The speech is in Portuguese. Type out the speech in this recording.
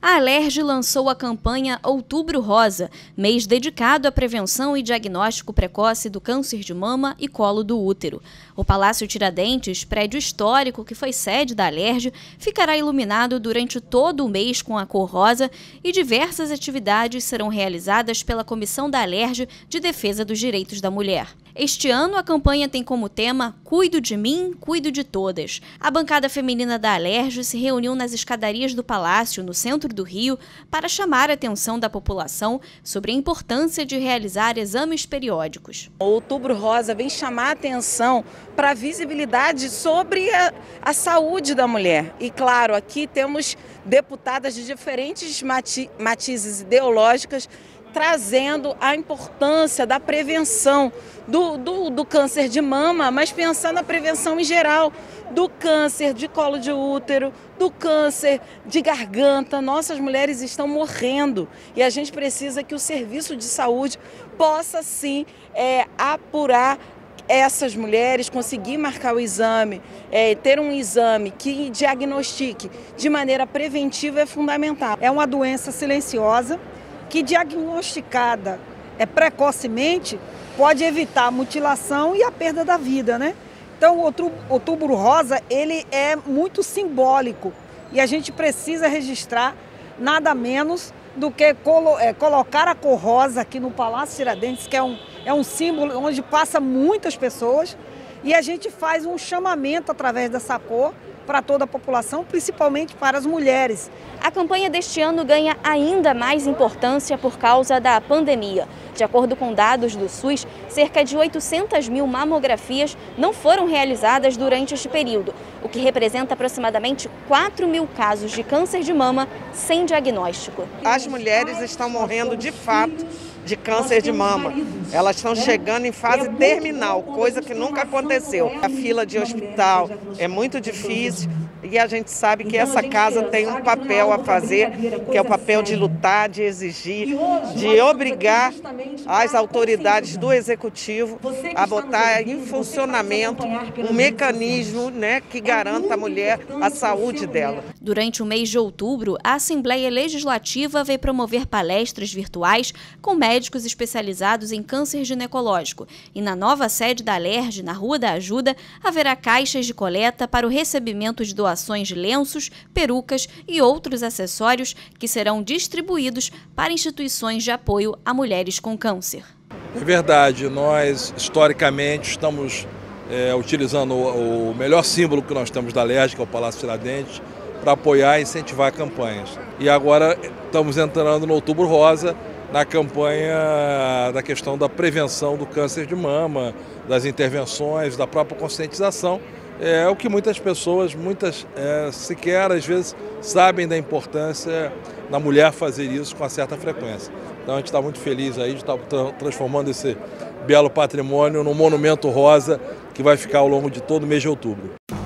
A Alerj lançou a campanha Outubro Rosa, mês dedicado à prevenção e diagnóstico precoce do câncer de mama e colo do útero. O Palácio Tiradentes, prédio histórico que foi sede da Alerj, ficará iluminado durante todo o mês com a cor rosa e diversas atividades serão realizadas pela Comissão da Alerj de Defesa dos Direitos da Mulher. Este ano, a campanha tem como tema Cuido de mim, cuido de todas. A bancada feminina da Alerj se reuniu nas escadarias do Palácio, no centro do Rio, para chamar a atenção da população sobre a importância de realizar exames periódicos. O Outubro Rosa vem chamar a atenção para a visibilidade sobre a saúde da mulher. E claro, aqui temos deputadas de diferentes matizes ideológicas trazendo a importância da prevenção do câncer de mama, mas pensando na prevenção em geral, do câncer de colo de útero, do câncer de garganta. Nossas mulheres estão morrendo e a gente precisa que o serviço de saúde possa sim apurar essas mulheres, conseguir marcar o exame, ter um exame que diagnostique de maneira preventiva é fundamental. É uma doença silenciosa que, diagnosticada precocemente, pode evitar a mutilação e a perda da vida, né? Então, o Outubro Rosa, ele é muito simbólico e a gente precisa registrar nada menos do que colocar a cor rosa aqui no Palácio Tiradentes, que é um símbolo onde passa muitas pessoas, e a gente faz um chamamento através dessa cor para toda a população, principalmente para as mulheres. A campanha deste ano ganha ainda mais importância por causa da pandemia. De acordo com dados do SUS, cerca de 800 mil mamografias não foram realizadas durante este período, o que representa aproximadamente 4 mil casos de câncer de mama sem diagnóstico. As mulheres estão morrendo de fato de câncer de mama. Elas estão chegando em fase terminal, coisa que nunca aconteceu. A fila de hospital é muito difícil e a gente sabe que essa casa tem um papel a fazer, que é o papel de lutar, de exigir, de obrigar as autoridades do Executivo a botar em funcionamento um mecanismo, que garanta à mulher a saúde dela. Durante o mês de outubro, a Assembleia Legislativa vai promover palestras virtuais com médicos especializados em câncer ginecológico. E na nova sede da Alerj, na Rua da Ajuda, haverá caixas de coleta para o recebimento de doações de lenços, perucas e outros acessórios que serão distribuídos para instituições de apoio a mulheres com câncer. É verdade, nós historicamente estamos utilizando o melhor símbolo que nós temos da Alerj, que é o Palácio Tiradentes, para apoiar e incentivar campanhas. E agora estamos entrando no Outubro Rosa, na campanha da questão da prevenção do câncer de mama, das intervenções, da própria conscientização. É o que muitas pessoas, sequer às vezes sabem da importância da mulher fazer isso com uma certa frequência. Então a gente está muito feliz aí de estar transformando esse belo patrimônio num monumento rosa que vai ficar ao longo de todo o mês de outubro.